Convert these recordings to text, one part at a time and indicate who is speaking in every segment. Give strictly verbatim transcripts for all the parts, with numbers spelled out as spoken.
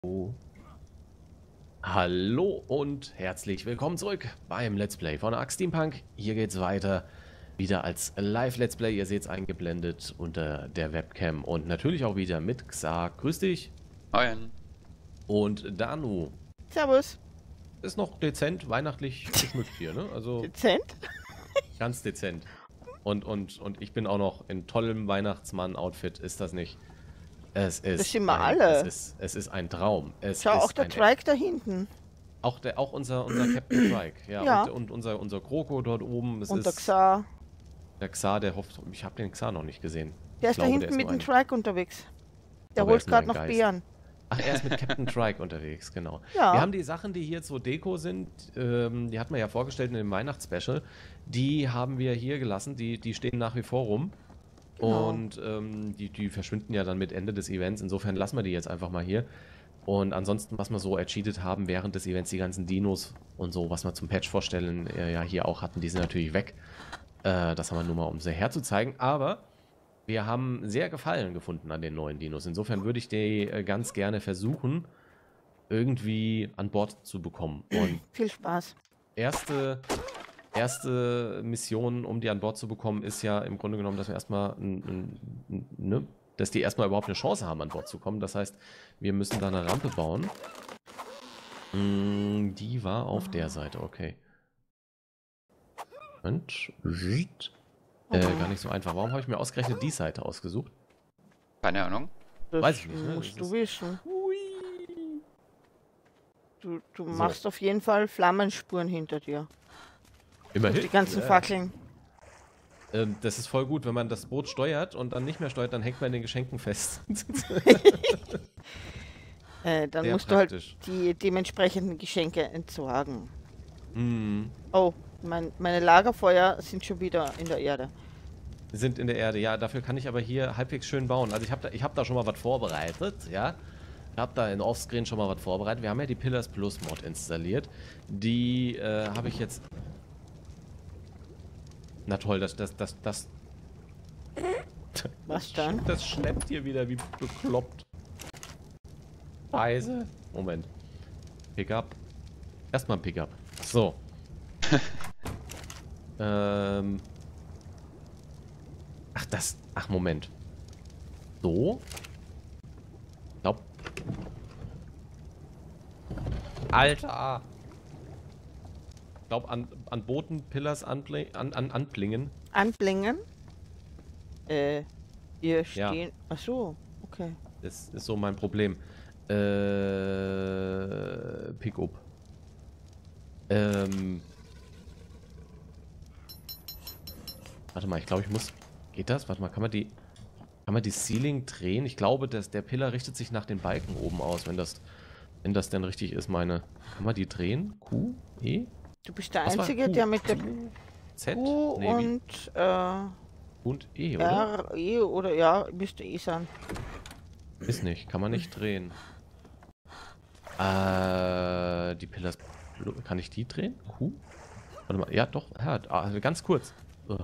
Speaker 1: Oh. Hallo und herzlich willkommen zurück beim Let's Play von Ark Steampunk. Hier geht's weiter, wieder als Live-Let's Play. Ihr seht es eingeblendet unter der Webcam und natürlich auch wieder mit Xar. Grüß dich.
Speaker 2: Moin.
Speaker 1: Und Danu.
Speaker 3: Servus.
Speaker 1: Ist noch dezent weihnachtlich geschmückt hier, ne? Also
Speaker 3: Dezent?
Speaker 1: ganz dezent. Und, und, und ich bin auch noch in tollem Weihnachtsmann-Outfit, ist das nicht? Es ist
Speaker 3: Das sind wir
Speaker 1: ein,
Speaker 3: alle.
Speaker 1: Es ist, es ist ein Traum. Es
Speaker 3: Schau,
Speaker 1: ist
Speaker 3: auch der
Speaker 1: ein
Speaker 3: Trike da hinten.
Speaker 1: Auch, der, auch unser, unser Captain Trike, ja,
Speaker 3: Ja.
Speaker 1: Und, und unser, unser Kroko dort oben. Es
Speaker 3: Und der
Speaker 1: ist
Speaker 3: Xar.
Speaker 1: der Xar, der hofft, ich habe den Xar noch nicht gesehen.
Speaker 3: Der
Speaker 1: Ich
Speaker 3: ist da
Speaker 1: glaube,
Speaker 3: hinten
Speaker 1: der
Speaker 3: mit
Speaker 1: nur
Speaker 3: dem
Speaker 1: ein-
Speaker 3: Trike unterwegs. Der
Speaker 1: Aber er
Speaker 3: holt
Speaker 1: ist nur
Speaker 3: gerade
Speaker 1: ein
Speaker 3: noch
Speaker 1: Geist.
Speaker 3: Beeren.
Speaker 1: Ach, er ist mit Captain Trike unterwegs, genau.
Speaker 3: Ja.
Speaker 1: Wir haben die Sachen, die hier zur Deko sind, ähm, die hatten wir ja vorgestellt in dem Weihnachtsspecial, die haben wir hier gelassen, die, die stehen nach wie vor rum.
Speaker 3: Genau.
Speaker 1: Und ähm, die, die verschwinden ja dann mit Ende des Events, insofern lassen wir die jetzt einfach mal hier. Und ansonsten, was wir so ercheatet haben während des Events, die ganzen Dinos und so, was wir zum Patch vorstellen, äh, ja hier auch hatten, die sind natürlich weg. Äh, das haben wir nur mal, um sie herzuzeigen. Aber wir haben sehr Gefallen gefunden an den neuen Dinos. Insofern würde ich die äh, ganz gerne versuchen, irgendwie an Bord zu bekommen. Und
Speaker 3: Viel Spaß.
Speaker 1: erste, erste Mission, um die an Bord zu bekommen, ist ja im Grunde genommen, dass wir erstmal, n- n- n- ne, dass die erstmal überhaupt eine Chance haben, an Bord zu kommen. Das heißt, wir müssen da eine Rampe bauen. Mm, die war auf der Seite, okay. Und äh, gar nicht so einfach. Warum habe ich mir ausgerechnet die Seite ausgesucht?
Speaker 2: Keine Ahnung.
Speaker 3: Das
Speaker 1: Weiß ich nicht, ne?
Speaker 3: musst
Speaker 1: Das
Speaker 3: du
Speaker 1: ist-
Speaker 3: wissen. Du, du machst auf jeden Fall Flammenspuren hinter dir.
Speaker 1: Immerhin.
Speaker 3: Die ganzen
Speaker 1: Ja.
Speaker 3: Fackeln.
Speaker 1: Ähm, das ist voll gut, wenn man das Boot steuert und dann nicht mehr steuert, dann hängt man in den Geschenken fest.
Speaker 3: Äh, dann
Speaker 1: Sehr
Speaker 3: musst
Speaker 1: praktisch.
Speaker 3: du halt die dementsprechenden Geschenke entsorgen.
Speaker 1: Mm,
Speaker 3: Oh, mein, meine Lagerfeuer sind schon wieder in der Erde.
Speaker 1: sind in der Erde. Ja, dafür kann ich aber hier halbwegs schön bauen. Also ich habe da, ich hab da schon mal was vorbereitet, ja. Ich habe da in Offscreen schon mal was vorbereitet. Wir haben ja die Pillars Plus Mod installiert. Die äh, habe ich jetzt... Na toll, das, das, das, das...
Speaker 3: Was dann?
Speaker 1: Das schleppt hier wieder wie bekloppt. Scheiße. Moment. Pickup. Erstmal ein Pickup. So. ähm. Ach, das. Ach, Moment. So. Glaub. Alter. Glaub, an, an Booten Pillars anbli an, an, anblingen.
Speaker 3: Anblingen? Äh, hier
Speaker 1: Ja.
Speaker 3: stehen. Ach so, okay.
Speaker 1: Das ist so mein Problem. Äh. Pick-up. Ähm. Warte mal, ich glaube, ich muss. Geht das? Warte mal, kann man die. Kann man die Ceiling drehen? Ich glaube, dass der Pillar richtet sich nach den Balken oben aus, wenn das. Wenn das denn richtig ist, meine. Kann man die drehen? Q? E?
Speaker 3: Du bist der
Speaker 1: Was war
Speaker 3: Einzige,
Speaker 1: Q?
Speaker 3: der mit der
Speaker 1: Z?
Speaker 3: Q
Speaker 1: Nee, wie?
Speaker 3: und äh,
Speaker 1: Und E, oder?
Speaker 3: R, E oder ja, müsste E sein.
Speaker 1: Ist nicht. Kann man nicht drehen. Äh. Die Pillars. Kann ich die drehen? Q? Warte mal. Ja, doch. Ja, ah, ganz kurz. Ugh.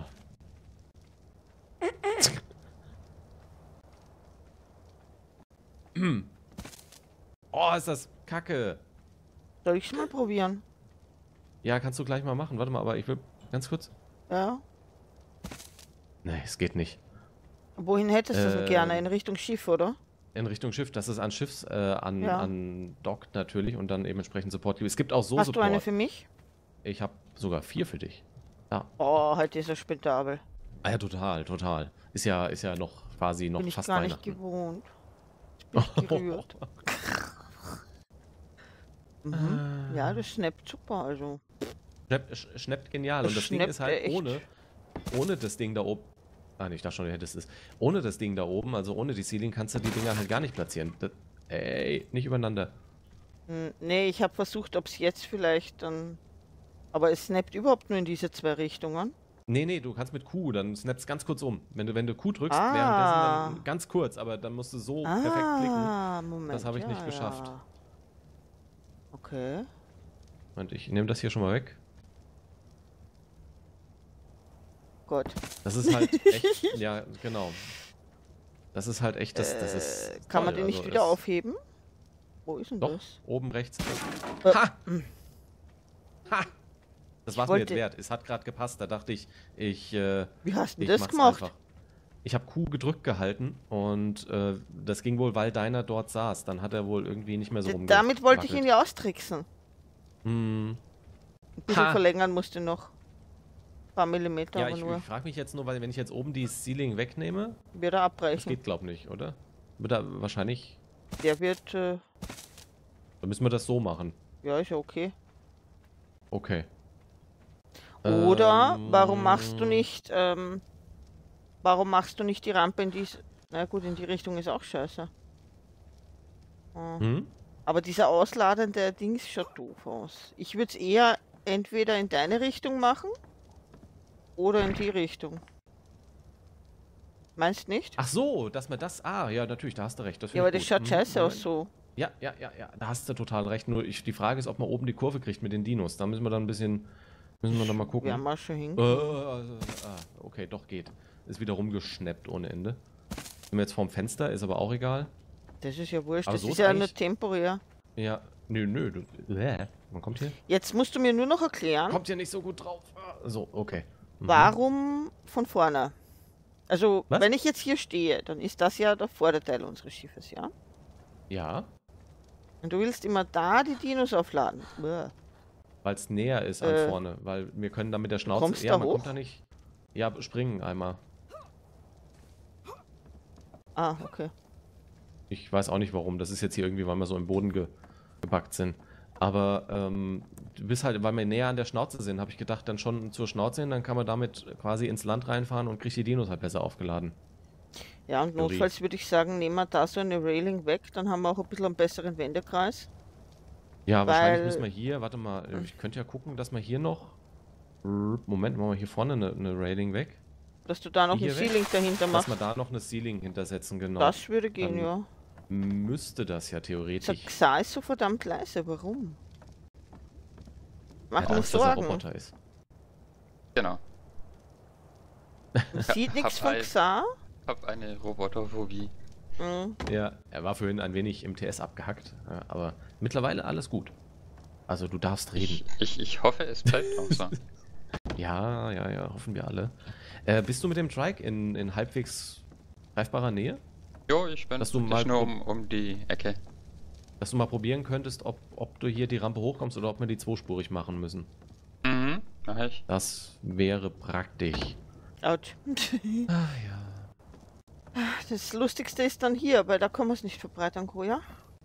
Speaker 1: Oh, ist das kacke.
Speaker 3: Soll ich es mal probieren?
Speaker 1: Ja, kannst du gleich mal machen. Warte mal, aber ich will ganz kurz.
Speaker 3: Ja.
Speaker 1: Nee, es geht nicht.
Speaker 3: Wohin hättest du es denn
Speaker 1: Ähm,
Speaker 3: gerne? In Richtung Schiff, oder?
Speaker 1: In Richtung Schiff, das ist an Schiffs, äh, an,
Speaker 3: Ja.
Speaker 1: an Dock natürlich und dann eben entsprechend Support. Es gibt auch so
Speaker 3: Hast du eine
Speaker 1: Support.
Speaker 3: für mich?
Speaker 1: Ich habe sogar vier für dich.
Speaker 3: Oh, halt dieser spendabel.
Speaker 1: Ah ja, total, total. Ist ja, ist ja noch quasi noch
Speaker 3: Bin ich
Speaker 1: fast
Speaker 3: gar nicht
Speaker 1: Weihnachten.
Speaker 3: gewohnt. Jetzt bin ich gerührt. Mhm. Ja, das snappt super, also.
Speaker 1: Schnapp, sch- schnappt genial.
Speaker 3: Das
Speaker 1: Und das Ding
Speaker 3: schnappt
Speaker 1: ist halt
Speaker 3: echt.
Speaker 1: ohne, ohne das Ding da oben. Ah, nee, ich dachte schon, du hättest es. Ohne das Ding da oben, also ohne die Ceiling, kannst du die Dinger halt gar nicht platzieren. Das, ey, nicht übereinander.
Speaker 3: Hm, nee, ich habe versucht, ob es jetzt vielleicht dann. Aber es snappt überhaupt nur in diese zwei Richtungen.
Speaker 1: Nee, nee, du kannst mit Q, dann snappst ganz kurz um. Wenn du, wenn du Q drückst,
Speaker 3: Ah.
Speaker 1: währenddessen dann ganz kurz, aber dann musst du so perfekt klicken.
Speaker 3: Ah, Moment.
Speaker 1: Das habe ich
Speaker 3: ja,
Speaker 1: nicht geschafft.
Speaker 3: ja. Okay.
Speaker 1: Und ich nehme das hier schon mal weg.
Speaker 3: Gut.
Speaker 1: Das ist halt echt, ja, genau. Das ist halt echt, das, das ist
Speaker 3: Äh, kann man
Speaker 1: toll,
Speaker 3: den nicht
Speaker 1: also
Speaker 3: wieder
Speaker 1: es-
Speaker 3: aufheben? Wo ist denn
Speaker 1: Doch,
Speaker 3: das?
Speaker 1: oben rechts.
Speaker 3: Äh,
Speaker 1: Ha! Ha! Das war's mir jetzt
Speaker 3: wollte-
Speaker 1: wert. Es hat gerade gepasst. Da dachte ich, ich, äh,
Speaker 3: Wie hast du
Speaker 1: ich
Speaker 3: das
Speaker 1: mach's
Speaker 3: gemacht?
Speaker 1: einfach. Ich habe Q gedrückt gehalten und äh, das ging wohl, weil deiner dort saß. Dann hat er wohl irgendwie nicht mehr so
Speaker 3: D-
Speaker 1: rumge...
Speaker 3: Damit wollte ich ihn ja austricksen.
Speaker 1: Hm.
Speaker 3: Ein bisschen
Speaker 1: Ha.
Speaker 3: verlängern musste noch. Ein paar Millimeter,
Speaker 1: Ja,
Speaker 3: aber
Speaker 1: ich,
Speaker 3: nur.
Speaker 1: ich frage mich jetzt nur, weil wenn ich jetzt oben die Ceiling wegnehme,
Speaker 3: Wird er
Speaker 1: das
Speaker 3: abbrechen.
Speaker 1: geht glaub nicht, oder? Wird er wahrscheinlich...
Speaker 3: Der wird, äh,
Speaker 1: Dann müssen wir das so machen.
Speaker 3: ja, ist ja okay.
Speaker 1: Okay.
Speaker 3: Oder
Speaker 1: Ähm,
Speaker 3: warum machst du nicht, ähm, warum machst du nicht die Rampe in diese, na gut, in die Richtung ist auch scheiße. Hm.
Speaker 1: Hm?
Speaker 3: Aber dieser ausladende Dings schaut doof aus. Ich würde es eher entweder in deine Richtung machen oder in die Richtung. Meinst nicht?
Speaker 1: Ach so, dass man das... Ah, ja, natürlich, da hast du recht. Das
Speaker 3: Ja,
Speaker 1: find
Speaker 3: aber
Speaker 1: ich
Speaker 3: das
Speaker 1: gut.
Speaker 3: schaut
Speaker 1: Hm,
Speaker 3: scheiße aus
Speaker 1: Moment.
Speaker 3: so.
Speaker 1: Ja, ja, ja, ja, da hast du total recht. Nur ich, die Frage ist, ob man oben die Kurve kriegt mit den Dinos. Da müssen wir dann ein bisschen, müssen wir dann mal gucken.
Speaker 3: Wir mal schon hin.
Speaker 1: Äh, äh, ah, okay, doch geht. Ist wieder rumgeschnappt ohne Ende. Sind wir jetzt vorm Fenster, ist aber auch egal.
Speaker 3: Das ist ja wurscht.
Speaker 1: aber
Speaker 3: Das
Speaker 1: so
Speaker 3: ist
Speaker 1: ist
Speaker 3: ja nur
Speaker 1: eigentlich-
Speaker 3: temporär.
Speaker 1: Ja, nö, nö. Du, äh, man kommt hier.
Speaker 3: Jetzt musst du mir nur noch erklären,
Speaker 1: Kommt hier nicht so gut drauf. Ah, so, okay. Mhm.
Speaker 3: warum von vorne? Also,
Speaker 1: Was?
Speaker 3: wenn ich jetzt hier stehe, dann ist das ja der Vorderteil unseres Schiffes, ja?
Speaker 1: Ja,
Speaker 3: Und du willst immer da die Dinos aufladen. Bäh.
Speaker 1: weil es näher ist an
Speaker 3: Äh,
Speaker 1: vorne. Weil wir können da mit der Schnauze...
Speaker 3: kommst
Speaker 1: ja,
Speaker 3: da
Speaker 1: man
Speaker 3: hoch?
Speaker 1: kommt da nicht... Ja, springen einmal.
Speaker 3: Ah, okay.
Speaker 1: Ich weiß auch nicht warum. Das ist jetzt hier irgendwie, weil wir so im Boden ge gebackt sind. Aber ähm, du bist halt, weil wir näher an der Schnauze sind, habe ich gedacht, dann schon zur Schnauze hin, dann kann man damit quasi ins Land reinfahren und kriegt die Dinos halt besser aufgeladen.
Speaker 3: Ja, und
Speaker 1: Theorie.
Speaker 3: notfalls würde ich sagen, nehmen wir da so eine Railing weg, dann haben wir auch ein bisschen einen besseren Wendekreis.
Speaker 1: Ja, wahrscheinlich
Speaker 3: Weil-
Speaker 1: müssen wir hier, warte mal, ich könnte ja gucken, dass wir hier noch... Moment, machen wir hier vorne eine, eine Railing weg.
Speaker 3: Dass du da noch
Speaker 1: Hier
Speaker 3: ein
Speaker 1: weg?
Speaker 3: Ceiling dahinter
Speaker 1: Dass
Speaker 3: machst.
Speaker 1: wir da noch eine Ceiling hintersetzen, genau.
Speaker 3: Das würde gehen,
Speaker 1: Dann
Speaker 3: ja.
Speaker 1: Müsste das ja
Speaker 3: Sag,
Speaker 1: theoretisch.
Speaker 3: Xa ist so verdammt leise, warum? Mach
Speaker 1: Ja,
Speaker 3: mir
Speaker 1: auch, dass er
Speaker 3: Sorgen.
Speaker 1: Roboter ist.
Speaker 2: Genau.
Speaker 3: Man sieht
Speaker 2: Hab
Speaker 3: nichts von
Speaker 2: ein-
Speaker 3: Xa.
Speaker 2: Hab eine Roboterphobie.
Speaker 3: Mhm.
Speaker 1: Ja, er war vorhin ein wenig im T S abgehackt, ja, aber mittlerweile alles gut. Also du darfst reden.
Speaker 2: Ich, ich, ich hoffe, es bleibt auch so.
Speaker 1: Ja, ja, ja, hoffen wir alle. Äh, bist du mit dem Trike in, in halbwegs greifbarer Nähe?
Speaker 2: Jo, ich bin
Speaker 1: Dass du
Speaker 2: wirklich
Speaker 1: mal
Speaker 2: nur
Speaker 1: prob-
Speaker 2: um, um die Ecke.
Speaker 1: Dass du mal probieren könntest, ob, ob du hier die Rampe hochkommst oder ob wir die zweispurig machen müssen.
Speaker 2: Mhm, mach ich.
Speaker 1: Das wäre praktisch.
Speaker 3: Autsch.
Speaker 1: Ah ja.
Speaker 3: Das Lustigste ist dann hier, weil da können wir es nicht verbreitern, Koja.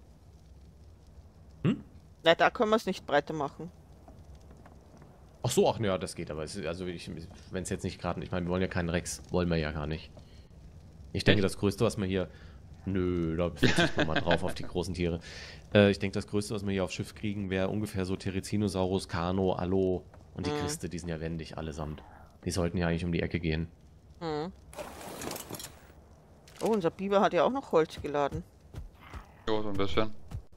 Speaker 1: Hm?
Speaker 3: Na, da können wir es nicht breiter machen.
Speaker 1: Ach so, ach ja, das geht, aber es ist, also wenn es jetzt nicht gerade, ich meine, wir wollen ja keinen Rex, wollen wir ja gar nicht. Ich denke,
Speaker 2: Echt?
Speaker 1: das Größte, was wir hier, nö, da setze ich nochmal drauf auf die großen Tiere. Äh, ich denke, das Größte, was wir hier aufs Schiff kriegen, wäre ungefähr so Therizinosaurus, Kano, Allo und die
Speaker 3: Mhm.
Speaker 1: Christe, die sind ja wendig allesamt. Die sollten ja eigentlich um die Ecke gehen.
Speaker 3: Mhm. Oh, unser Biber hat ja auch noch Holz geladen.
Speaker 2: Jo, so ein bisschen.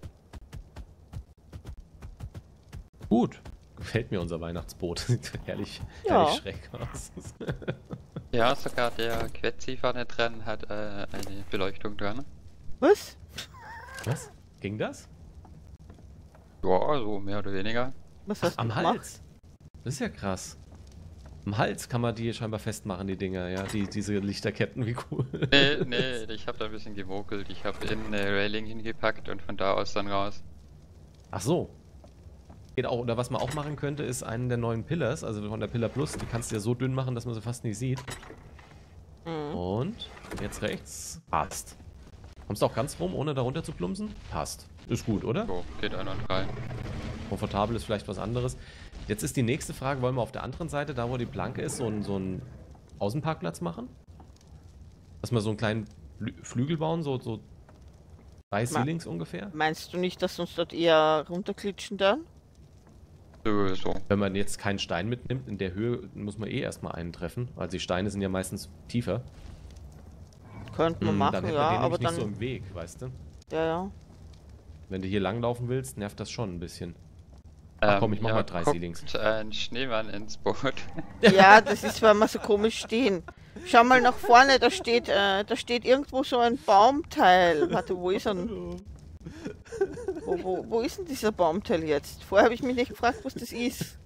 Speaker 1: Gut, gefällt mir unser Weihnachtsboot. Sieht herrlich,
Speaker 3: Ja.
Speaker 1: herrlich schräg aus.
Speaker 2: Ja, sogar der Quetzi vorne dran hat äh, eine Beleuchtung dran.
Speaker 3: Was?
Speaker 1: Was? Ging das?
Speaker 2: Ja, so mehr oder weniger.
Speaker 3: Was hast
Speaker 1: Am
Speaker 3: du gemacht?
Speaker 1: Hals. Das ist ja krass. Am Hals kann man die scheinbar festmachen, die Dinger, ja. Die, diese Lichterketten, wie cool.
Speaker 2: Nee, nee, ich habe da ein bisschen gemogelt. Ich habe in eine Railing hingepackt und von da aus dann raus.
Speaker 1: Ach so. Geht auch, oder was man auch machen könnte, ist einen der neuen Pillars, also von der Pillar Plus, die kannst du ja so dünn machen, dass man sie fast nicht sieht.
Speaker 3: Mhm.
Speaker 1: Und jetzt rechts. Passt. Kommst du auch ganz rum, ohne da runter zu plumpsen? Passt. Ist gut, oder?
Speaker 2: So, geht einwandfrei.
Speaker 1: Komfortabel ist vielleicht was anderes. Jetzt ist die nächste Frage, wollen wir auf der anderen Seite, da wo die Planke ist, so einen so einen Außenparkplatz machen? Dass wir so einen kleinen Flü- Flügel bauen, so, so drei Ceilings ungefähr?
Speaker 3: Meinst du nicht, dass uns dort eher runterklitschen dann?
Speaker 2: So, so.
Speaker 1: Wenn man jetzt keinen Stein mitnimmt, in der Höhe muss man eh erstmal einen treffen, weil die Steine sind ja meistens tiefer.
Speaker 3: Könnten wir
Speaker 1: Hm,
Speaker 3: machen,
Speaker 1: dann hätten
Speaker 3: ja,
Speaker 1: wir den
Speaker 3: aber
Speaker 1: nämlich nicht
Speaker 3: dann.
Speaker 1: so im Weg, weißt du?
Speaker 3: Ja, ja.
Speaker 1: Wenn du hier langlaufen willst, nervt das schon ein bisschen. Ach komm, ich mach
Speaker 2: ja,
Speaker 1: mal drei
Speaker 2: guckt
Speaker 1: Ceilings.
Speaker 2: ein Schneemann ins Boot.
Speaker 3: Ja, das ist, weil wir so komisch stehen. Schau mal nach vorne, da steht, äh, da steht irgendwo so ein Baumteil. Warte, wo ist er denn? Wo, wo, wo ist denn dieser Baumteil jetzt? Vorher habe ich mich nicht gefragt, was das ist.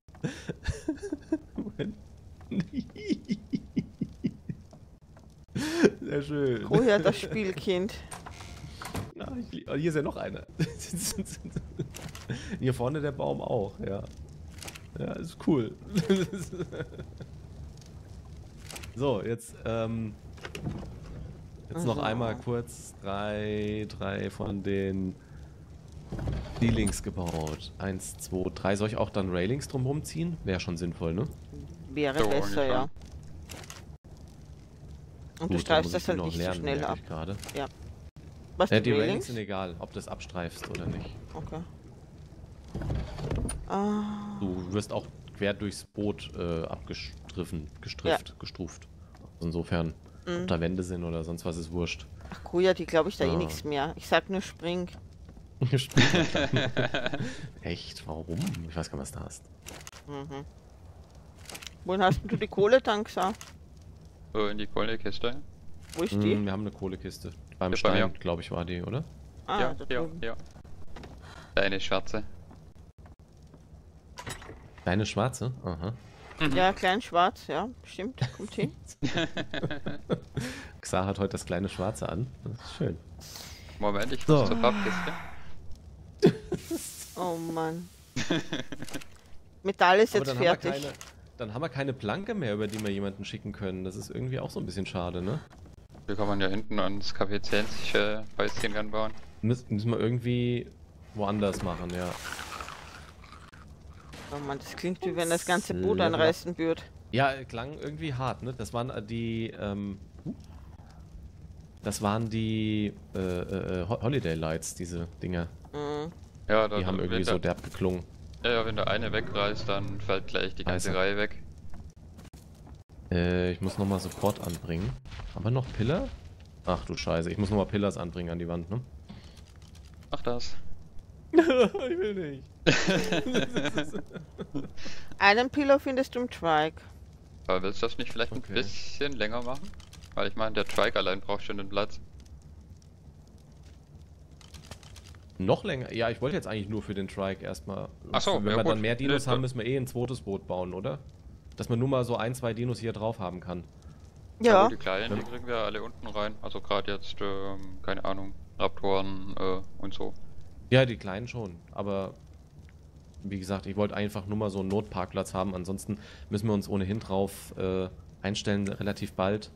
Speaker 1: Sehr schön.
Speaker 3: Oh ja, das Spielkind.
Speaker 1: Ja, ich lieb- oh, hier ist ja noch einer. Hier vorne der Baum auch, ja. Ja, ist cool. So, jetzt, ähm, jetzt noch
Speaker 3: Also.
Speaker 1: einmal kurz drei, drei von den Ceilings gebaut. Eins, zwei, drei. Soll ich auch dann Railings drumherum ziehen? Wäre schon sinnvoll, ne?
Speaker 3: Wäre
Speaker 2: So,
Speaker 3: besser,
Speaker 2: ungefähr.
Speaker 3: ja. Und du
Speaker 1: Gut, dann
Speaker 3: streifst
Speaker 1: muss
Speaker 3: das
Speaker 1: ich
Speaker 3: dann
Speaker 1: noch
Speaker 3: nicht so
Speaker 1: lernen,
Speaker 3: schnell
Speaker 1: merke
Speaker 3: ab.
Speaker 1: ich gerade.
Speaker 3: Was,
Speaker 1: Ja,
Speaker 3: die
Speaker 1: die Railings
Speaker 3: Railings?
Speaker 1: sind egal, ob du das abstreifst oder nicht.
Speaker 3: Okay. Ah,
Speaker 1: Du wirst auch quer durchs Boot äh, abgestriffen, gestrifft, gestruft. Insofern,
Speaker 3: mhm.
Speaker 1: ob da Wände sind oder sonst was, ist wurscht.
Speaker 3: Ach Kuja, die glaube ich da eh
Speaker 1: Ah.
Speaker 3: nichts mehr. Ich sag nur spring.
Speaker 1: Echt? Warum? Ich weiß gar nicht, was du hast.
Speaker 3: Mhm. Wohin hast denn du die Kohle dann gesagt?
Speaker 2: So in die Kohlekiste.
Speaker 3: Wo ist die?
Speaker 1: Hm, wir haben eine Kohlekiste. Beim
Speaker 2: Ja, bei
Speaker 1: Stein,
Speaker 2: mir.
Speaker 1: glaube ich, war die, oder?
Speaker 3: Ah,
Speaker 2: ja,
Speaker 3: da
Speaker 2: ja,
Speaker 3: drüben.
Speaker 2: ja. Deine schwarze.
Speaker 1: Deine schwarze? Aha.
Speaker 3: Ja, klein schwarz, ja, stimmt, kommt hin.
Speaker 1: Xa hat heute das kleine Schwarze an. Das ist schön.
Speaker 2: Moment, ich
Speaker 1: So.
Speaker 2: muss zur Pappkiste.
Speaker 3: Oh Mann. Metall ist
Speaker 1: Aber
Speaker 3: jetzt
Speaker 1: dann haben, wir
Speaker 3: fertig.
Speaker 1: keine, dann haben wir keine Planke mehr, über die wir jemanden schicken können. Das ist irgendwie auch so ein bisschen schade, ne?
Speaker 2: Hier kann man ja hinten ans kapitänische Häuschen ranbauen.
Speaker 1: Müssen, müssen wir irgendwie woanders machen, ja.
Speaker 3: Oh Mann, das klingt wie wenn das ganze Boot
Speaker 1: Level up.
Speaker 3: anreißen würde.
Speaker 1: Ja, klang irgendwie hart, ne? Das waren die, ähm... Das waren die äh, äh, Ho- Holiday Lights, diese Dinger.
Speaker 3: Mhm.
Speaker 2: Ja, da,
Speaker 1: Die haben irgendwie
Speaker 2: wenn
Speaker 1: so
Speaker 2: der,
Speaker 1: derb geklungen.
Speaker 2: ja, ja, wenn der eine wegreißt, dann fällt gleich die ganze
Speaker 1: Also.
Speaker 2: Reihe weg.
Speaker 1: Äh, ich muss nochmal Support anbringen. Haben wir noch Pillar? Ach du Scheiße, ich muss nochmal Pillars anbringen an die Wand, ne?
Speaker 2: Mach das.
Speaker 1: Ich will nicht.
Speaker 3: Einen Pillar findest du im Trike.
Speaker 2: Aber willst du das nicht vielleicht ein
Speaker 1: Okay.
Speaker 2: bisschen länger machen? Weil ich meine, der Trike allein braucht schon den Platz.
Speaker 1: Noch länger? Ja, ich wollte jetzt eigentlich nur für den Trike erstmal.
Speaker 2: Ach so,
Speaker 1: Wenn
Speaker 2: ja
Speaker 1: wir
Speaker 2: gut.
Speaker 1: dann mehr Dinos
Speaker 2: Nee,
Speaker 1: haben,
Speaker 2: da-
Speaker 1: müssen wir eh ein zweites Boot bauen, oder? Dass man nur mal so ein, zwei Dinos hier drauf haben kann.
Speaker 3: Ja.
Speaker 2: Aber die kleinen, die kriegen wir alle unten rein. Also gerade jetzt, ähm, keine Ahnung, Raptoren äh, und so.
Speaker 1: Ja, die kleinen schon, aber wie gesagt, ich wollte einfach nur mal so einen Notparkplatz haben, ansonsten müssen wir uns ohnehin drauf äh, einstellen, relativ bald.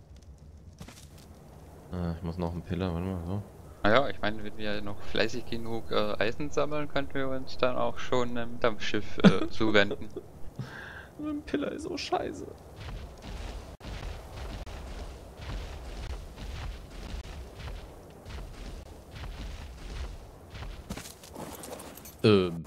Speaker 1: Äh, ich muss noch einen Pillar, warte mal, so.
Speaker 2: Naja, ich meine, wenn wir noch fleißig genug äh, Eisen sammeln, könnten wir uns dann auch schon einem Dampfschiff äh, zuwenden.
Speaker 1: Ein Pillar ist so scheiße. Ähm,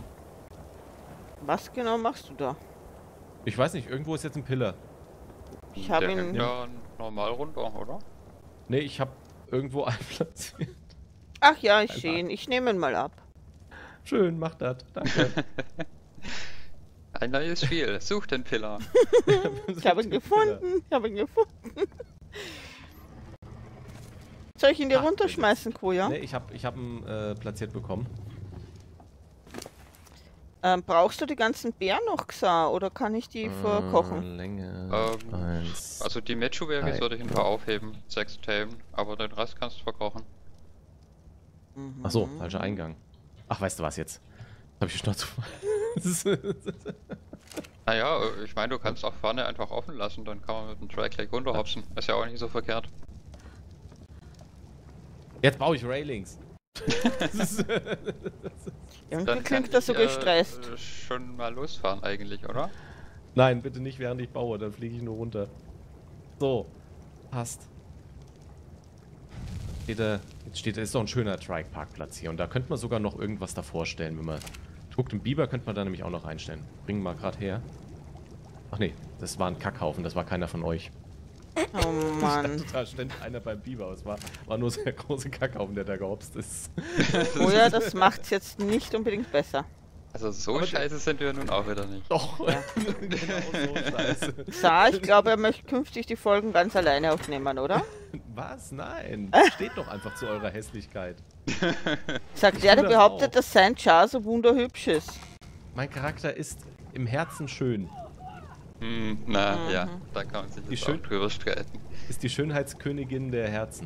Speaker 3: Was genau machst du da?
Speaker 1: ich weiß nicht, irgendwo ist jetzt ein Pillar.
Speaker 3: Ich habe
Speaker 2: Der
Speaker 3: ihn.
Speaker 2: hängt ja normal runter, oder?
Speaker 1: Ne, ich habe irgendwo einen platziert.
Speaker 3: Ach ja, ich
Speaker 1: Einfach.
Speaker 3: sehe ihn. Ich nehme ihn mal ab.
Speaker 1: Schön, mach das. Danke.
Speaker 2: Ein neues Spiel. Such den Pillar.
Speaker 3: Ich habe ihn gefunden. Ich habe ihn gefunden. Soll ich ihn dir
Speaker 1: Ach,
Speaker 3: runterschmeißen, Koja?
Speaker 1: Ne, ich habe ich hab ihn äh, platziert bekommen.
Speaker 3: Ähm, brauchst du die ganzen Beeren noch, Xa, oder kann ich die verkochen?
Speaker 1: Äh, Länge.
Speaker 2: Ähm,
Speaker 1: eins.
Speaker 2: Also die Mechu-Werke
Speaker 1: Drei.
Speaker 2: sollte ich ein paar aufheben, sechs Themen, aber den Rest kannst du verkochen.
Speaker 3: Mhm.
Speaker 1: Ach so, falscher Eingang. Ach, weißt du was jetzt? Hab ich die Schnauze voll. Das ist-
Speaker 2: Naja, äh, ich meine, du kannst auch vorne einfach offen lassen, dann kann man mit dem Track gleich runterhopsen. Ist ja auch nicht so verkehrt.
Speaker 1: Jetzt baue ich Railings. Das ist-
Speaker 3: Irgendwie
Speaker 2: Dann kann
Speaker 3: klingt das so
Speaker 2: ich, äh,
Speaker 3: gestresst.
Speaker 2: äh, schon mal losfahren eigentlich, oder?
Speaker 1: Nein, bitte nicht während ich baue, dann fliege ich nur runter. So, passt. Steht da, jetzt steht da, ist doch ein schöner Trike-Parkplatz hier und da könnte man sogar noch irgendwas davor stellen, wenn man... Guckt, den Biber könnte man da nämlich auch noch reinstellen. Bringen wir mal gerade her. Ach nee, das war ein Kackhaufen, das war keiner von euch.
Speaker 3: Oh Mann.
Speaker 1: Da stand einer beim Biber, es war, war nur so der große Kackhaufen, der da gehopst ist.
Speaker 3: Oh ja, das macht's jetzt nicht unbedingt besser.
Speaker 2: Also so
Speaker 1: Aber-
Speaker 2: scheiße sind wir nun auch wieder nicht.
Speaker 1: Doch,
Speaker 3: Ja.
Speaker 1: genau so scheiße.
Speaker 3: Sa, ich glaube, er möchte künftig die Folgen ganz alleine aufnehmen, oder?
Speaker 1: Was? Nein. Steht doch einfach zu eurer Hässlichkeit.
Speaker 3: Sagt der, der
Speaker 1: das
Speaker 3: behauptet,
Speaker 1: auch.
Speaker 3: dass sein Char so wunderhübsch ist.
Speaker 1: Mein Charakter ist im Herzen schön.
Speaker 2: Hm, na
Speaker 3: Mhm.
Speaker 2: ja, da kann man sich
Speaker 1: Die
Speaker 2: jetzt
Speaker 1: schön-
Speaker 2: auch drüber streiten.
Speaker 1: Ist die Schönheitskönigin der Herzen.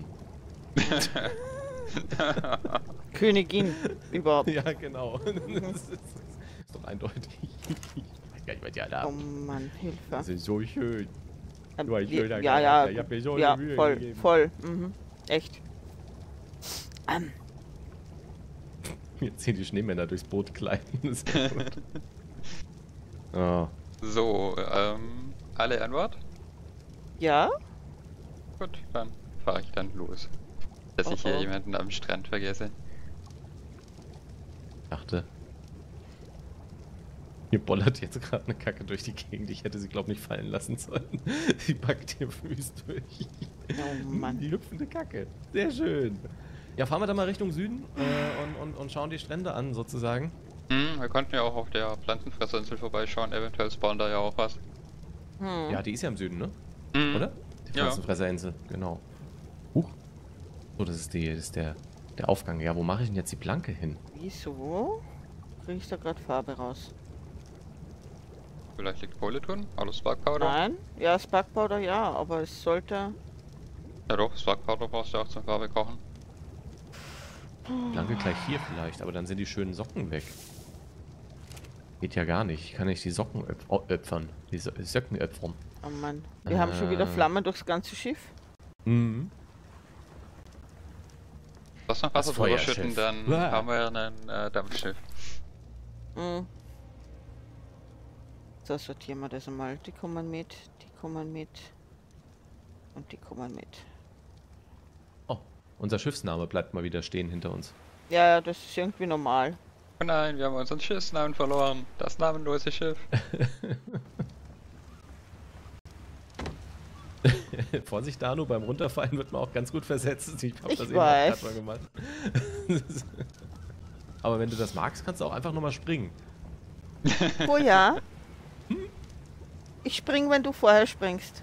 Speaker 3: Königin überhaupt.
Speaker 1: Ja, genau. Das ist, ist doch eindeutig. Ja, ich meine, ja, da.
Speaker 3: Oh Mann, Hilfe.
Speaker 1: Das ist so schön.
Speaker 3: Ähm,
Speaker 1: Du, ich
Speaker 3: wie-
Speaker 1: will da
Speaker 3: ja,
Speaker 1: gar
Speaker 3: ja,
Speaker 1: nicht. Ich hab mir so
Speaker 3: ja,
Speaker 1: eine Mühe
Speaker 3: voll,
Speaker 1: gegeben.
Speaker 3: voll. Mhm. Echt. Ähm,
Speaker 1: Jetzt ziehen die Schneemänner durchs Boot gleiten. Das ist ja gut. Oh.
Speaker 2: So, ähm, alle an Bord?
Speaker 3: ja?
Speaker 2: Gut, dann fahre ich dann los. Dass
Speaker 3: Oh,
Speaker 2: ich hier
Speaker 3: oh.
Speaker 2: jemanden am Strand vergesse.
Speaker 1: Dachte. Mir bollert jetzt gerade eine Kacke durch die Gegend. Ich hätte sie, glaube ich, nicht fallen lassen sollen. Sie packt ihr Füß durch.
Speaker 3: Oh Mann.
Speaker 1: Die hüpfende Kacke. Sehr schön. Ja, fahren wir dann mal Richtung Süden äh, und, und, und schauen die Strände an, sozusagen.
Speaker 2: Hm, wir konnten ja auch auf der Pflanzenfresserinsel vorbeischauen. Eventuell spawnt da ja auch was.
Speaker 3: Hm.
Speaker 1: Ja, die ist ja im Süden, ne?
Speaker 2: Hm,
Speaker 1: Oder? Die
Speaker 2: Ja.
Speaker 1: Pflanzenfresserinsel, genau. Huch. So, das ist, die, das ist der, der Aufgang. Ja, wo mache ich denn jetzt die Planke hin?
Speaker 3: Wieso? Kriege ich da gerade Farbe raus?
Speaker 2: Vielleicht liegt Kohle drin? Alles Spark Powder?
Speaker 3: Nein? Ja, Spark Powder ja, aber es sollte...
Speaker 2: Ja doch, Spark Powder brauchst du auch zum Farbe kochen.
Speaker 1: Planke gleich hier vielleicht, aber dann sind die schönen Socken weg. Geht ja gar nicht. Ich kann nicht die Socken öp oh, öpfern. Die so Socken öpfern.
Speaker 3: Oh Mann. Wir haben schon wieder
Speaker 1: Äh.
Speaker 3: Flammen durchs ganze Schiff.
Speaker 1: Mhm.
Speaker 2: Lass noch
Speaker 1: Das
Speaker 2: Wasser drüber
Speaker 1: Feuerschiff.
Speaker 2: schütten, dann
Speaker 1: Uah.
Speaker 2: haben wir ein äh, Dampfschiff.
Speaker 3: Hm. So, sortieren wir das einmal. Die kommen mit, die kommen mit. Und die kommen mit.
Speaker 1: Oh, unser Schiffsname bleibt mal wieder stehen hinter uns.
Speaker 3: Ja, ja, das ist irgendwie normal.
Speaker 2: Oh nein, wir haben unseren Schiffsnamen verloren. Das namenlose Schiff.
Speaker 1: Vorsicht, Danu, beim Runterfallen wird man auch ganz gut versetzt. Ich habe
Speaker 3: Ich
Speaker 1: das
Speaker 3: weiß.
Speaker 1: eben auch gerade mal gemacht. Aber wenn du das magst, kannst du auch einfach nochmal springen.
Speaker 3: Oh ja. Ich spring, wenn du vorher springst.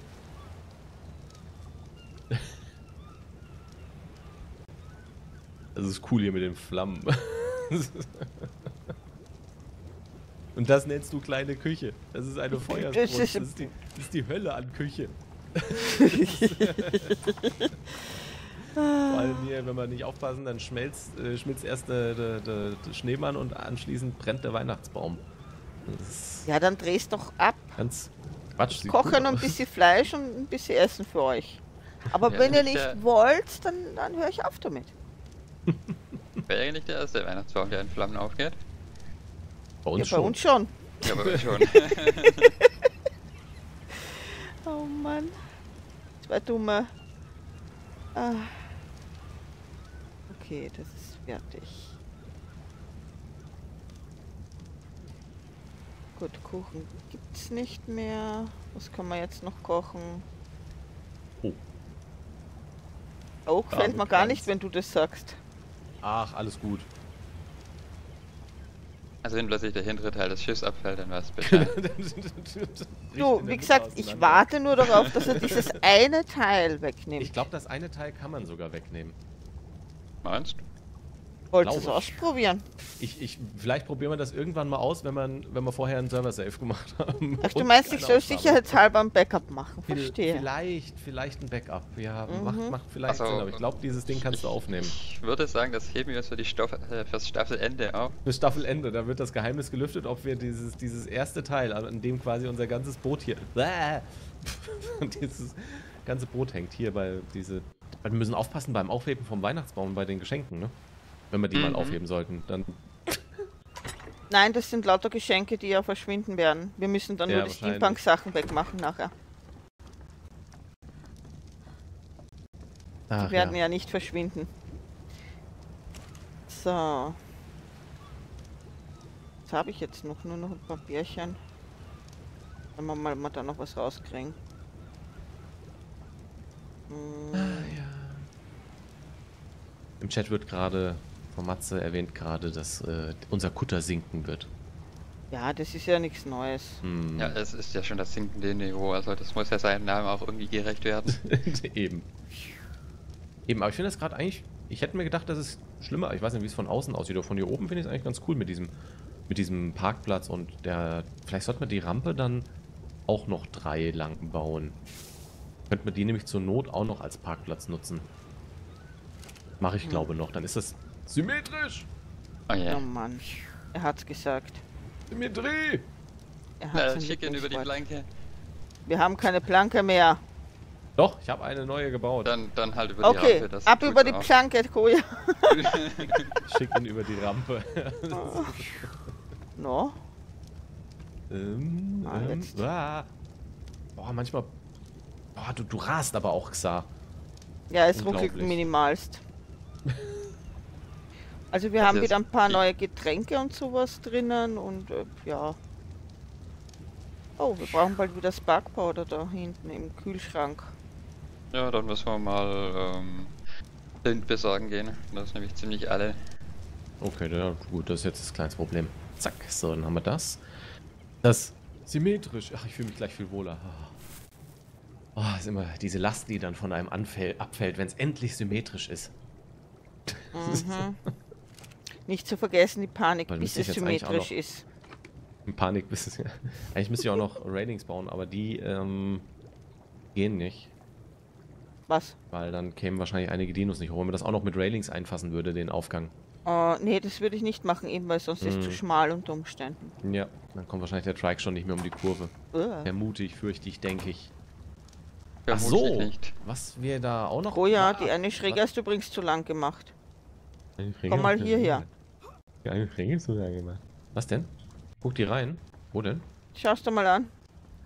Speaker 1: Das ist cool hier mit den Flammen. Und das nennst du kleine Küche. Das ist eine Feuerbrunst.
Speaker 3: Das
Speaker 1: Das
Speaker 3: ist-
Speaker 1: ist die, das ist die Hölle an Küche. Vor allem hier, wenn wir nicht aufpassen, dann schmelzt, äh, schmilzt erst der, der, der, der Schneemann und anschließend brennt der Weihnachtsbaum. Das ist
Speaker 3: Ja, dann drehst doch ab.
Speaker 1: ganz Quatsch. sieht
Speaker 3: Koche
Speaker 1: cool
Speaker 3: noch ein
Speaker 1: aus.
Speaker 3: bisschen Fleisch und ein bisschen Essen für euch. Aber
Speaker 2: Ja,
Speaker 3: wenn ihr
Speaker 2: nicht
Speaker 3: nicht
Speaker 2: der-
Speaker 3: wollt, dann, dann höre ich auf damit.
Speaker 2: Wäre eigentlich der erste Weihnachtsbaum, der in Flammen aufgeht.
Speaker 1: Bei
Speaker 3: Ja,
Speaker 1: uns
Speaker 3: bei
Speaker 1: schon.
Speaker 3: uns schon.
Speaker 2: Ja, aber schon.
Speaker 3: Oh Mann. Zwei dumme. Ah. Okay, das ist fertig. Gut, Kuchen gibt's nicht mehr. Was kann man jetzt noch kochen?
Speaker 1: Oh.
Speaker 3: Auch fällt mir gar
Speaker 1: Kranz.
Speaker 3: nicht, wenn du das sagst.
Speaker 1: Ach, alles gut.
Speaker 2: Also wenn plötzlich der hintere Teil des Schiffs abfällt, dann war's bitte.
Speaker 3: Du, wie gesagt, ich warte nur darauf, dass er dieses eine Teil wegnimmt.
Speaker 1: Ich glaube, das eine Teil kann man sogar wegnehmen.
Speaker 2: Meinst du?
Speaker 3: Wolltest du es
Speaker 1: glaube.
Speaker 3: ausprobieren?
Speaker 1: Ich, ich, vielleicht probieren wir das irgendwann mal aus, wenn, man, wenn wir vorher einen Server-Safe gemacht haben.
Speaker 3: Ach, du
Speaker 1: Und
Speaker 3: meinst, ich
Speaker 1: keine
Speaker 3: soll
Speaker 1: Aufnahme.
Speaker 3: sicherheitshalber ein Backup machen.
Speaker 1: Viel-
Speaker 3: Verstehe.
Speaker 1: Vielleicht, vielleicht ein Backup. Ja,
Speaker 3: Mhm.
Speaker 1: macht, macht vielleicht
Speaker 2: Ach so.
Speaker 1: Sinn, aber ich glaube, dieses Ding kannst du
Speaker 2: Ich-
Speaker 1: aufnehmen.
Speaker 2: Ich würde sagen, das heben wir uns für die Stoff äh, fürs Staffelende auf.
Speaker 1: Bis Staffelende, da wird das Geheimnis gelüftet, ob wir dieses, dieses erste Teil, an dem quasi unser ganzes Boot hier. Und dieses ganze Boot hängt hier bei diese. Wir müssen aufpassen beim Aufheben vom Weihnachtsbaum bei den Geschenken, ne? Wenn wir die mal
Speaker 2: Mhm.
Speaker 1: aufheben sollten, dann.
Speaker 3: Nein, das sind lauter Geschenke, die ja verschwinden werden. Wir müssen dann
Speaker 1: Ja,
Speaker 3: nur die
Speaker 1: wahrscheinlich.
Speaker 3: Steampunk-Sachen wegmachen nachher.
Speaker 1: Ach,
Speaker 3: Die werden
Speaker 1: ja.
Speaker 3: ja nicht verschwinden. So. Was habe ich jetzt noch? Nur noch ein paar Bärchen. Wenn wir mal, mal da noch was rauskriegen. Hm,
Speaker 1: Ja. Im Chat wird gerade von Matze erwähnt gerade, dass äh, unser Kutter sinken wird.
Speaker 3: ja, das ist ja nichts Neues.
Speaker 1: Hm.
Speaker 2: Ja, es ist ja schon das sinkende Niveau, also das muss ja seinem Namen auch irgendwie gerecht werden.
Speaker 1: Eben. Eben, aber ich finde das gerade eigentlich. ich hätte mir gedacht, das ist schlimmer. Ich weiß nicht, wie es von außen aussieht, aber von hier oben finde ich es eigentlich ganz cool mit diesem, mit diesem Parkplatz und der... Vielleicht sollte man die Rampe dann auch noch drei lang bauen. Könnte man die nämlich zur Not auch noch als Parkplatz nutzen. Mache ich, glaube noch. Dann ist das symmetrisch.
Speaker 2: Oh
Speaker 3: Oh
Speaker 2: ja.
Speaker 3: Mann, er hat's gesagt.
Speaker 1: Symmetrie.
Speaker 3: Er
Speaker 2: Na,
Speaker 3: hat's
Speaker 2: schick ihn über die Planke.
Speaker 3: Wir haben keine Planke mehr.
Speaker 1: Doch, ich habe eine neue gebaut.
Speaker 2: Dann, dann halt über die
Speaker 3: Okay,
Speaker 2: Rampe. das
Speaker 3: ab
Speaker 2: tut
Speaker 3: über die
Speaker 2: auch.
Speaker 3: Planke, Koja.
Speaker 1: Ich schicke ihn über die Rampe.
Speaker 3: No?
Speaker 1: ähm,
Speaker 3: Ah,
Speaker 1: ähm,
Speaker 3: jetzt.
Speaker 1: ah. Boah, manchmal... Boah, du, du rast aber auch, Xa.
Speaker 3: Ja, es ruckelt
Speaker 1: Unglaublich.
Speaker 3: minimalst. Also wir
Speaker 2: Das
Speaker 3: haben
Speaker 2: ist
Speaker 3: wieder ein paar
Speaker 2: die-
Speaker 3: neue Getränke und sowas drinnen und äh, ja. Oh, wir brauchen bald wieder Spark Powder da hinten im Kühlschrank.
Speaker 2: Ja, dann müssen wir mal ähm, Flint besorgen gehen. Das ist nämlich ziemlich alle.
Speaker 1: Okay, ja, gut, das ist jetzt das kleines Problem. Zack, so, dann haben wir das. Das symmetrisch. Ach, ich fühle mich gleich viel wohler. Oh, ist immer diese Last, die dann von einem anfäll, abfällt, wenn es endlich symmetrisch ist.
Speaker 3: Mhm. Nicht zu vergessen die Panik,
Speaker 1: Weil
Speaker 3: bis
Speaker 1: müsste
Speaker 3: es
Speaker 1: ich jetzt eigentlich auch
Speaker 3: symmetrisch
Speaker 1: noch-
Speaker 3: ist.
Speaker 1: In Panik bis es. Eigentlich müsste ich auch noch Railings bauen, aber die ähm, gehen nicht.
Speaker 3: Was?
Speaker 1: Weil dann kämen wahrscheinlich einige Dinos nicht hoch, wenn man das auch noch mit Railings einfassen würde, den Aufgang.
Speaker 3: Äh, nee, das würde ich nicht machen, eben weil sonst ist es zu
Speaker 1: Mhm.
Speaker 3: schmal unter Umständen.
Speaker 1: Ja, dann kommt wahrscheinlich der Trike schon nicht mehr um die Kurve.
Speaker 3: Uh.
Speaker 1: Vermute ich, fürchte ich, denke ich. Ach
Speaker 2: Vermutlich
Speaker 1: so,
Speaker 2: nicht.
Speaker 1: was wir da auch noch...
Speaker 3: Oh ja,
Speaker 1: Ah,
Speaker 3: die eine Schräge hast du übrigens zu lang gemacht.
Speaker 1: Eine Schräge
Speaker 3: Komm mal
Speaker 1: hast du
Speaker 3: hierher.
Speaker 1: gemacht. Ja, eine Schräge ist so lange gemacht. Was denn? Guck die rein. Wo denn?
Speaker 3: Schau's dir mal an.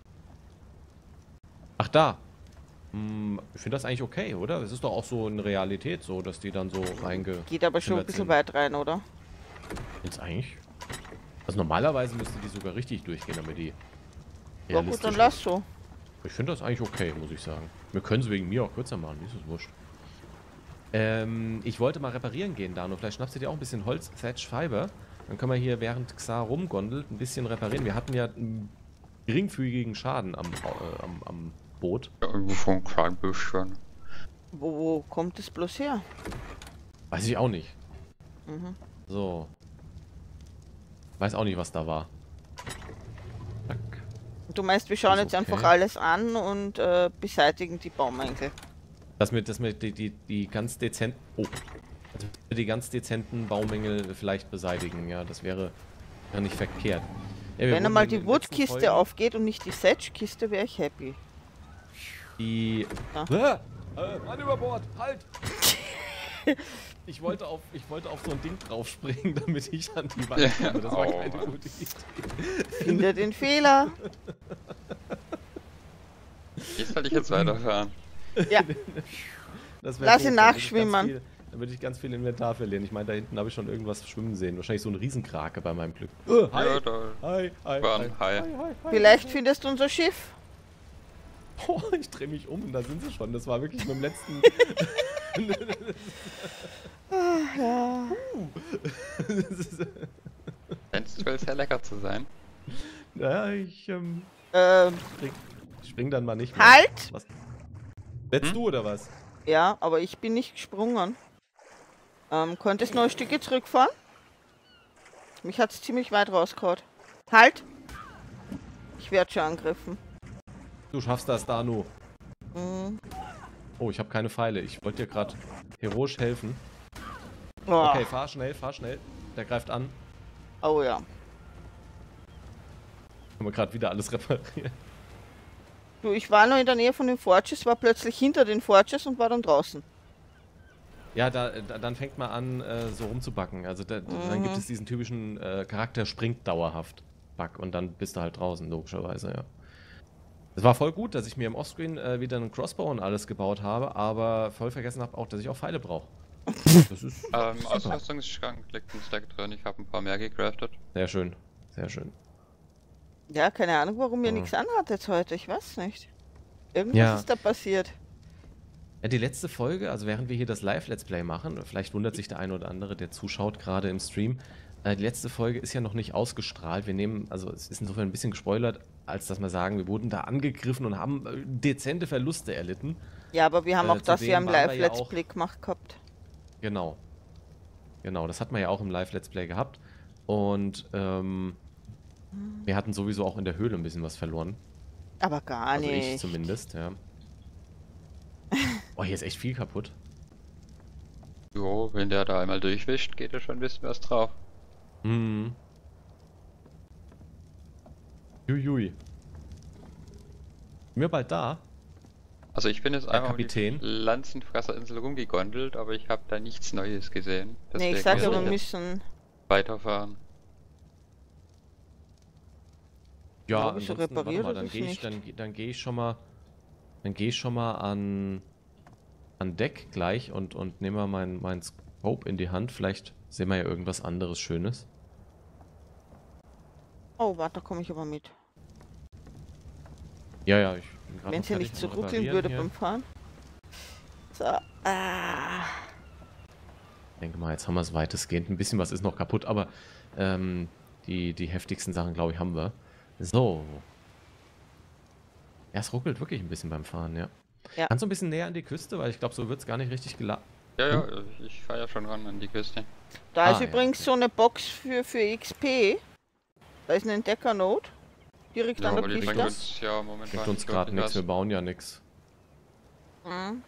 Speaker 1: Ach, da. Hm, ich finde das eigentlich okay, oder? Es ist doch auch so in Realität so, dass die dann so reinge...
Speaker 3: Geht aber schon ein
Speaker 1: Zimmert
Speaker 3: bisschen
Speaker 1: sind.
Speaker 3: weit rein, oder?
Speaker 1: Jetzt eigentlich... Also normalerweise müsste die sogar richtig durchgehen, damit die...
Speaker 3: Ja gut,
Speaker 1: realistisch
Speaker 3: dann
Speaker 1: ist.
Speaker 3: lass so.
Speaker 1: Ich finde das eigentlich okay, muss ich sagen. Wir können es wegen mir auch kürzer machen, ist es wurscht. Ähm, ich wollte mal reparieren gehen, Dano. Vielleicht schnappst du dir auch ein bisschen Holz, Thatch, Fiber. Dann können wir hier, während Xa rumgondelt, ein bisschen reparieren. Wir hatten ja einen geringfügigen Schaden am, äh, am, am Boot.
Speaker 2: Ja, irgendwo vom kleinen bisschen.
Speaker 3: Wo, wo kommt es bloß her?
Speaker 1: Weiß ich auch nicht.
Speaker 3: Mhm.
Speaker 1: So. Weiß auch nicht, was da war. Zack.
Speaker 3: Du meinst, wir schauen
Speaker 1: Ist
Speaker 3: jetzt
Speaker 1: okay.
Speaker 3: einfach alles an und äh, beseitigen die Baumängel.
Speaker 1: Dass wir, dass wir die, die, die ganz dezenten... Oh. Dass wir die ganz dezenten Baumängel vielleicht beseitigen. Ja, das wäre, wäre nicht verkehrt. Ja, wir
Speaker 3: Wenn
Speaker 1: wurden
Speaker 3: einmal
Speaker 1: in
Speaker 3: die
Speaker 1: den letzten
Speaker 3: Woodkiste
Speaker 1: Folgen-
Speaker 3: aufgeht und nicht die Sedge-Kiste, wäre ich happy.
Speaker 1: Die...
Speaker 3: Ja.
Speaker 1: Ah, äh, Mann über Bord, halt! Ich wollte, auf, ich wollte auf so ein Ding draufspringen, damit ich an die Wand
Speaker 2: Ja,
Speaker 1: komme. Das war
Speaker 2: oh,
Speaker 1: keine
Speaker 2: Mann.
Speaker 1: gute Idee.
Speaker 3: Finde den Fehler.
Speaker 2: Wie soll ich jetzt weiterfahren?
Speaker 3: Ja,
Speaker 1: Das wär
Speaker 3: Lass
Speaker 1: doof,
Speaker 3: ihn
Speaker 1: dann würde ich
Speaker 3: nachschwimmen.
Speaker 1: ganz viel- Dann würde ich ganz viel Inventar verlieren. Ich meine, da hinten habe ich schon irgendwas schwimmen sehen. Wahrscheinlich so ein Riesenkrake bei meinem Glück. Oh, hi.
Speaker 2: Ja, da.
Speaker 1: Hi, hi,
Speaker 2: War
Speaker 1: hi,
Speaker 2: ein Hai.
Speaker 1: hi, hi, hi.
Speaker 3: vielleicht findest du unser Schiff.
Speaker 1: Oh, ich drehe mich um und da sind sie schon. Das war wirklich mit dem letzten...
Speaker 3: Ja.
Speaker 1: Das ist-
Speaker 2: Scheint wohl sehr lecker zu sein.
Speaker 1: Ja, ich ähm,
Speaker 3: Ähm,
Speaker 1: spring, spring dann mal nicht mehr.
Speaker 3: halt!
Speaker 1: Was? Setzt
Speaker 2: Hm?
Speaker 1: du oder was?
Speaker 3: Ja, aber ich bin nicht gesprungen. Ähm, könntest noch ein Stückchen zurückfahren? Mich hat's ziemlich weit rausgehauen. Halt! Ich werde schon angegriffen.
Speaker 1: Du schaffst das, Danu.
Speaker 3: Mhm.
Speaker 1: Oh, ich habe keine Pfeile. Ich wollte dir gerade heroisch helfen.
Speaker 3: Oh.
Speaker 1: Okay, fahr schnell, fahr schnell. Der greift an.
Speaker 3: Oh ja.
Speaker 1: Können wir gerade wieder alles reparieren.
Speaker 3: Du, ich war noch in der Nähe von den Forges, war plötzlich hinter den Forges und war dann draußen.
Speaker 1: Ja, da, da dann fängt man an, äh, so rumzubacken. Also da, dann gibt es diesen typischen äh, Charakter springt dauerhaft. Bug. Und dann bist du halt draußen, logischerweise, ja. Es war voll gut, dass ich mir im Offscreen äh, wieder einen Crossbow und alles gebaut habe, aber voll vergessen habe auch, dass ich auch Pfeile brauche. Das ist
Speaker 2: Ähm,
Speaker 1: super.
Speaker 2: Ausrüstungsschrank liegt ein Stack drin. Ich habe ein paar mehr gecraftet.
Speaker 1: Sehr schön, sehr schön.
Speaker 3: Ja, keine Ahnung, warum mir
Speaker 1: Ah.
Speaker 3: nichts anhat jetzt heute. Ich weiß nicht. Irgendwas
Speaker 1: Ja.
Speaker 3: ist da passiert.
Speaker 1: Ja, die letzte Folge, also während wir hier das Live-Let's Play machen, vielleicht wundert sich der eine oder andere, der zuschaut gerade im Stream, äh, die letzte Folge ist ja noch nicht ausgestrahlt. Wir nehmen, also es ist insofern ein bisschen gespoilert, als dass wir sagen, wir wurden da angegriffen und haben äh, dezente Verluste erlitten.
Speaker 3: Ja, aber wir haben
Speaker 1: Äh,
Speaker 3: auch das
Speaker 1: zudem
Speaker 3: ja im
Speaker 1: waren wir ja
Speaker 3: Live-Let's
Speaker 1: auch-
Speaker 3: Play gemacht gehabt.
Speaker 1: Genau. Genau, das hat man ja auch im Live-Let's Play gehabt. Und ähm, wir hatten sowieso auch in der Höhle ein bisschen was verloren.
Speaker 3: Aber gar
Speaker 1: Also
Speaker 3: nicht.
Speaker 1: ich zumindest, ja. Oh, hier ist echt viel kaputt.
Speaker 2: Jo, wenn der da einmal durchwischt, geht da schon ein bisschen was drauf.
Speaker 1: Mhm. Juiui. Sind wir bald da?
Speaker 2: Also ich bin jetzt
Speaker 1: Herr
Speaker 2: einmal um die
Speaker 1: Kapitän?
Speaker 2: Lanzenfresserinsel rumgegondelt, aber ich habe da nichts Neues gesehen.
Speaker 3: Nee, ich
Speaker 2: Deswegen
Speaker 3: sag ja,
Speaker 2: muss
Speaker 3: wir
Speaker 2: ich jetzt
Speaker 3: müssen.
Speaker 2: weiterfahren.
Speaker 1: Ja,
Speaker 3: Glaub ich, so
Speaker 1: ansonsten, warte
Speaker 3: repariert
Speaker 1: mal,
Speaker 3: ist
Speaker 1: dann
Speaker 3: es
Speaker 1: gehe ich,
Speaker 3: nicht.
Speaker 1: dann, geh- dann gehe ich schon mal, dann gehe ich schon mal an, an Deck gleich und, und nehme mal mein, mein Scope in die Hand. Vielleicht sehen wir ja irgendwas anderes Schönes.
Speaker 3: Oh, warte, da komme ich aber mit.
Speaker 1: Ja, ja, ich bin gerade
Speaker 3: Wenn
Speaker 1: noch
Speaker 3: es ja
Speaker 1: fertig
Speaker 3: nicht so
Speaker 1: am
Speaker 3: ruckeln
Speaker 1: Reparieren
Speaker 3: würde
Speaker 1: hier.
Speaker 3: beim Fahren. So, ah.
Speaker 1: Ich denke mal, jetzt haben wir es weitestgehend. Ein bisschen was ist noch kaputt, aber ähm, die, die heftigsten Sachen, glaube ich, haben wir. So. Ja, es ruckelt wirklich ein bisschen beim Fahren, ja.
Speaker 3: Ja.
Speaker 1: Kannst du ein bisschen näher an die Küste, weil ich glaube, so wird es gar nicht richtig geladen.
Speaker 2: Ja, ja, ich fahre ja schon ran an die Küste.
Speaker 3: Da
Speaker 1: Ah,
Speaker 3: ist
Speaker 1: ja,
Speaker 3: übrigens
Speaker 1: okay.
Speaker 3: so eine Box für, für X P. Da ist ein Entdecker-Note. Direkt
Speaker 2: Ja,
Speaker 3: an der
Speaker 2: aber die bringt
Speaker 3: Piste.
Speaker 2: uns ja momentan
Speaker 1: Bringt uns
Speaker 2: nicht
Speaker 1: gerade
Speaker 2: wirklich
Speaker 1: nichts, wir
Speaker 2: was.
Speaker 1: bauen ja nichts.
Speaker 3: Mhm.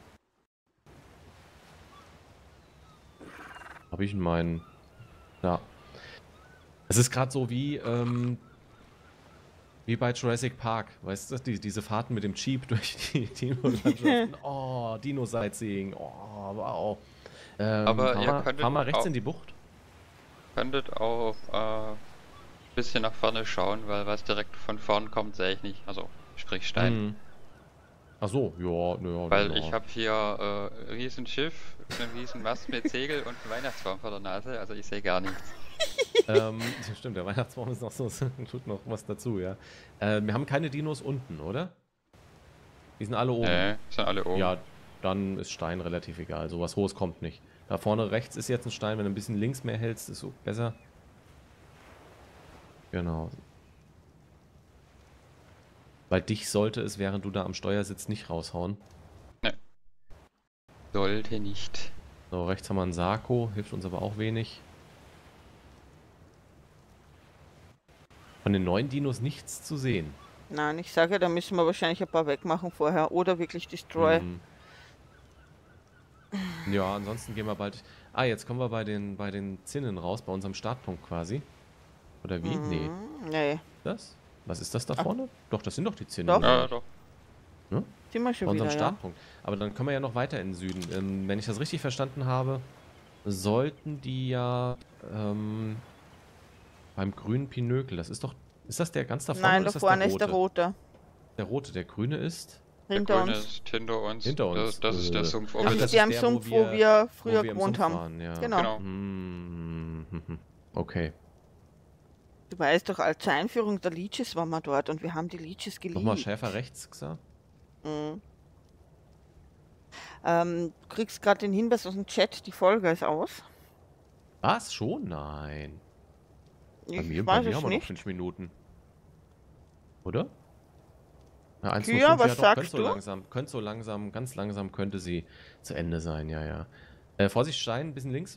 Speaker 1: Habe ich in meinen. Ja. Es ist gerade so wie, ähm, wie bei Jurassic Park. Weißt du, die, diese Fahrten mit dem Jeep durch die Dino-Landschaften. Oh, Dino-Sightseeing. Oh, wow. Ähm,
Speaker 2: Aber
Speaker 1: fahr
Speaker 2: ihr
Speaker 1: mal,
Speaker 2: könntet
Speaker 1: fahr mal rechts
Speaker 2: auch-
Speaker 1: in die Bucht.
Speaker 2: Könntet auch äh, ein bisschen nach vorne schauen, weil was direkt von vorn kommt, sehe ich nicht. Also, sprich Stein.
Speaker 1: Mhm. Ach so, ja, ja.
Speaker 2: Weil
Speaker 1: ja.
Speaker 2: ich habe hier äh, ein Riesenschiff, einen riesen Mast mit Segel und einen Weihnachtsbaum vor der Nase, also ich sehe gar nichts.
Speaker 1: ähm, stimmt, der Weihnachtsbaum ist noch so, tut noch was dazu, ja. Äh, wir haben keine Dinos unten, oder? Die sind alle oben.
Speaker 2: Nee, sind alle oben.
Speaker 1: Ja, dann ist Stein relativ egal. So was Hohes kommt nicht. Da vorne rechts ist jetzt ein Stein. Wenn du ein bisschen links mehr hältst, ist so besser. Genau. Weil dich sollte es, während du da am Steuer sitzt, nicht raushauen.
Speaker 2: Sollte nicht.
Speaker 1: So, rechts haben wir einen Sarko. Hilft uns aber auch wenig. Von den neuen Dinos nichts zu sehen.
Speaker 3: Nein, ich sage, da müssen wir wahrscheinlich ein paar wegmachen vorher. Oder wirklich Destroy.
Speaker 1: Mhm. Ja, ansonsten gehen wir bald. Ah, jetzt kommen wir bei den, bei den Zinnen raus, bei unserem Startpunkt quasi. Oder wie?
Speaker 3: Mhm.
Speaker 1: Nee.
Speaker 3: Nee,
Speaker 1: Das? Was ist das da
Speaker 3: Ach.
Speaker 1: vorne? Doch, das sind doch die Zinnen.
Speaker 3: Doch.
Speaker 1: oder
Speaker 2: Ja,
Speaker 1: nicht?
Speaker 2: doch.
Speaker 3: sind wir
Speaker 1: Bei
Speaker 3: schon
Speaker 1: unserem
Speaker 3: wieder, ja.
Speaker 1: Startpunkt. Aber dann können wir ja noch weiter in den Süden. Ähm, wenn ich das richtig verstanden habe, sollten die ja ähm, beim grünen Pinökel, das ist doch, ist das der ganz da vorne?
Speaker 3: Nein,
Speaker 1: oder
Speaker 3: da
Speaker 1: ist das
Speaker 3: vorne
Speaker 1: der
Speaker 3: ist der
Speaker 1: rote?
Speaker 3: rote.
Speaker 1: Der rote, der grüne ist.
Speaker 2: Der
Speaker 3: Hinter
Speaker 2: Grüne
Speaker 3: uns.
Speaker 2: ist hinter uns.
Speaker 1: Hinter uns,
Speaker 2: Das, das ist der
Speaker 1: äh.
Speaker 2: Sumpf
Speaker 1: Ach,
Speaker 3: Das
Speaker 2: oben.
Speaker 3: ist
Speaker 1: das
Speaker 3: der
Speaker 1: ist
Speaker 3: am
Speaker 1: der, wo
Speaker 3: Sumpf, wo
Speaker 1: wir-
Speaker 3: wir früher
Speaker 1: wo wir im
Speaker 3: gewohnt
Speaker 1: Sumpf
Speaker 3: haben.
Speaker 1: waren, ja.
Speaker 3: Genau.
Speaker 2: Genau.
Speaker 1: Hm, hm, hm. Okay.
Speaker 3: Du weißt doch, als zur Einführung der Leeches waren wir dort und wir haben die Leeches geliebt.
Speaker 1: Nochmal schärfer rechts, Xa.
Speaker 3: Mhm. Ähm, du kriegst gerade den Hinweis aus dem Chat, die Folge ist aus.
Speaker 1: Was? Schon? Nein. Bei
Speaker 3: Ich
Speaker 1: mir, bei
Speaker 3: weiß
Speaker 1: mir
Speaker 3: es
Speaker 1: haben wir noch
Speaker 3: nicht.
Speaker 1: fünf Minuten. Oder? Ja, eins
Speaker 3: Kia,
Speaker 1: Uhr fünf,
Speaker 3: was
Speaker 1: ja, doch,
Speaker 3: sagst
Speaker 1: könnte so
Speaker 3: du?
Speaker 1: langsam, könnte so langsam, ganz langsam könnte sie zu Ende sein, ja, ja. Äh, Vorsicht, Stein, ein bisschen links.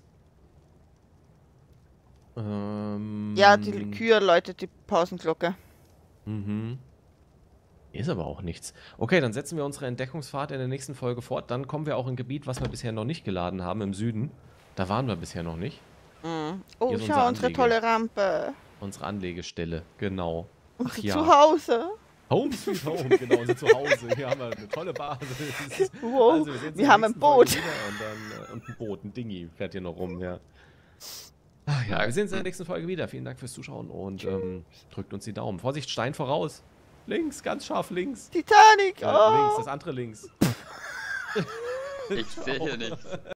Speaker 1: Ähm,
Speaker 3: Ja, die Kühe läutet die Pausenglocke.
Speaker 1: Mhm. Ist aber auch nichts. Okay, dann setzen wir unsere Entdeckungsfahrt in der nächsten Folge fort. Dann kommen wir auch in ein Gebiet, was wir bisher noch nicht geladen haben, im Süden. Da waren wir bisher noch nicht.
Speaker 3: Mhm. Oh,
Speaker 1: Hier ist
Speaker 3: schau,
Speaker 1: unser
Speaker 3: unsere
Speaker 1: Anliegen.
Speaker 3: tolle Rampe.
Speaker 1: Unsere Anlegestelle, genau. Ach
Speaker 3: Unser
Speaker 1: ja.
Speaker 3: Zuhause.
Speaker 1: Home Sweet Home, genau, unser Zuhause. Hier haben wir eine tolle Basis.
Speaker 3: Wow,
Speaker 1: Also, wir sehen uns
Speaker 3: wir
Speaker 1: in der
Speaker 3: haben ein
Speaker 1: nächsten Folge
Speaker 3: Boot.
Speaker 1: wieder Und, dann, äh, und ein Boot, ein Dingi fährt hier noch rum, ja. Ach ja, wir sehen uns in der nächsten Folge wieder. Vielen Dank fürs Zuschauen und ähm, drückt uns die Daumen. Vorsicht, Stein voraus. Links, ganz scharf links.
Speaker 3: Titanic.
Speaker 1: Äh,
Speaker 3: Oh.
Speaker 1: links, das andere links.
Speaker 2: Ich sehe hier nichts.